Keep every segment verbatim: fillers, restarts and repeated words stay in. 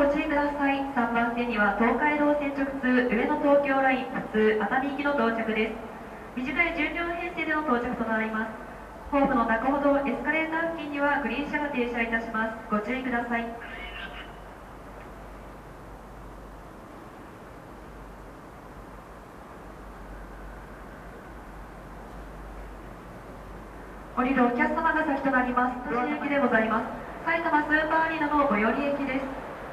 ご注意ください。さんばん線には東海道線直通上野東京ライン普通熱海行きの到着です。短いじゅうびょう編成での到着となります。ホームの中ほどエスカレーター付近にはグリーン車が停車いたします。ご注意ください。降りるお客様が先となります。都心駅でございます。埼玉スーパーアリーナの最寄り駅です。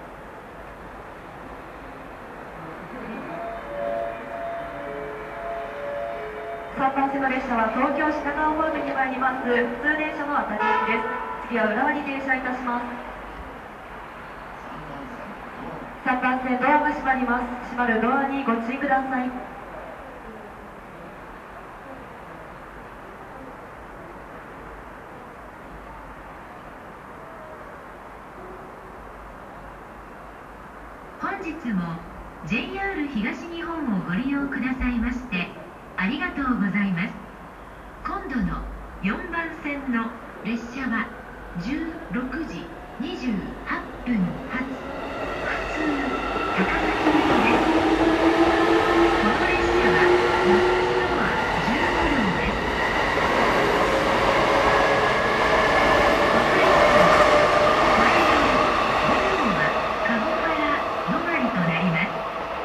さんばん線の列車は東京品川方面に参ります普通電車の熱海駅です。次は浦和に停車いたします。さんばん線ドアが閉まります。閉まるドアにご注意ください。 本日も ジェイアール 東日本をご利用くださいましてありがとうございます。今度のよんばん線の列車はじゅうろくじにじゅうはっぷん発普通高崎行きです。この列車はよっつドアじゅうごりょうです。この列車は前よりごりょうは籠原止まりとなります。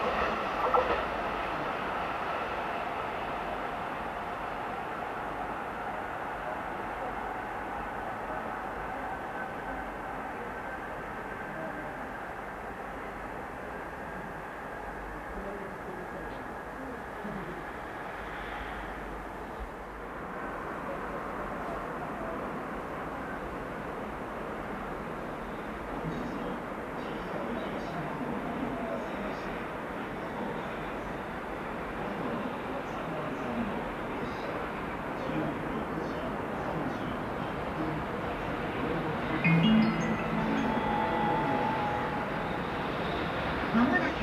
まもなくが黄色い線までお下がりください。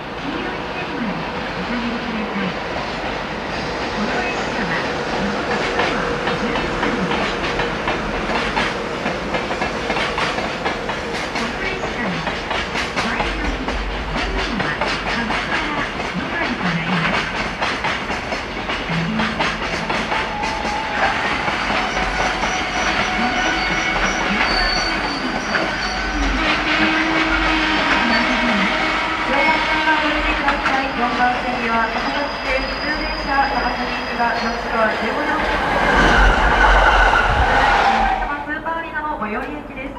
この列車はよっつドアじゅうごりょうです。この列車の前よりごりょうは籠原止まりとなります。 よんばん線には高崎線普通電車高崎行きがよっつドアじゅうごりょう埼玉スーパーアリーナの最寄り駅です。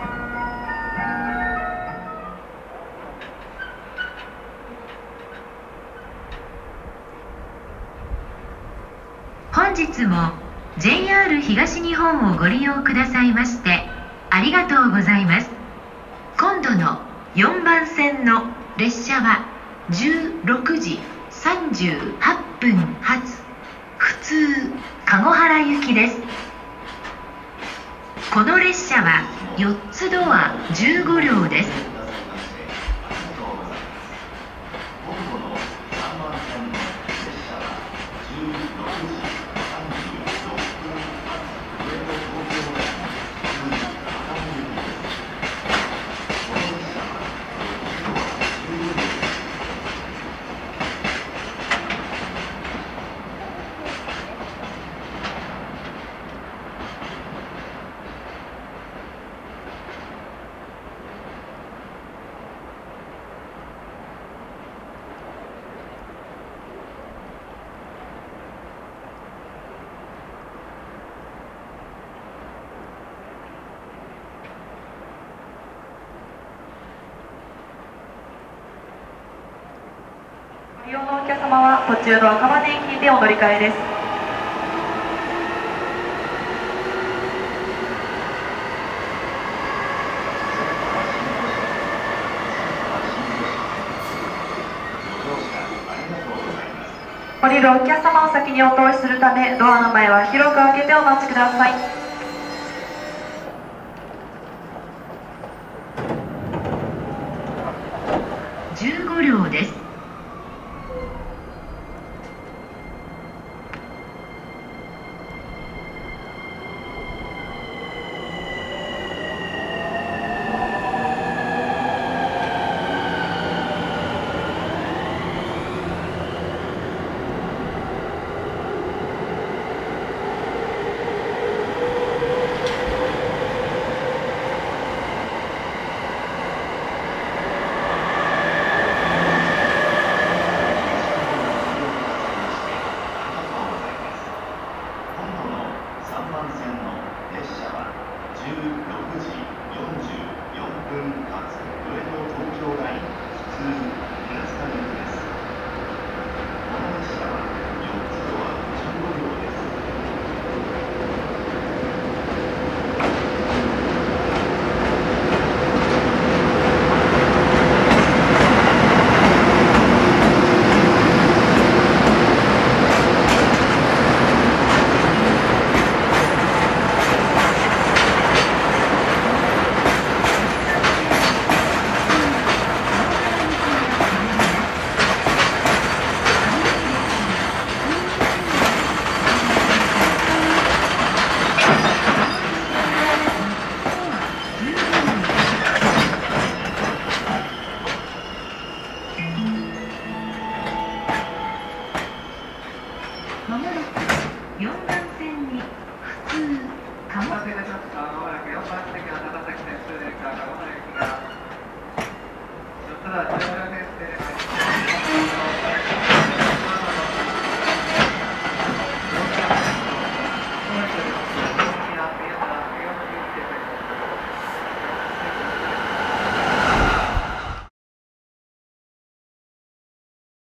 本日も ジェイアール 東日本をご利用くださいましてありがとうございます。今度のよんばん線の列車はじゅうろくじさんじゅうはっぷん発普通籠原行きです。この列車はよっつドアじゅうごりょうです。 ご利用のお客様は途中の赤羽駅でお乗り換えです。降りるお客様を先にお通しするためドアの前は広く開けてお待ちください。 じゅうごりょうです。 じゅうろくじよんじゅうよんぷん発上野東京ライン普通平塚行きです。この列車はよっつドアじゅうごりょうです。 まもなくよんばん線に普通貨物まもなくよんばん線が長崎線通電から鹿児島行きがよっつだじゅうごりょう編成で